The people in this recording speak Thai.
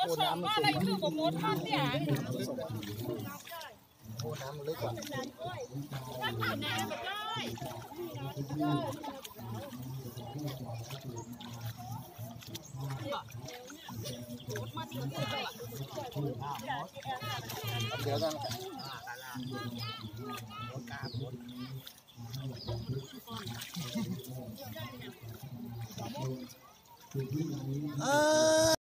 ส่งว่าอะไรคือบ่หมดมันเนี่ยโอ้น้ำมันลึกกว่ามันหาแน่บ่ได้เดี๋ยวกันเออ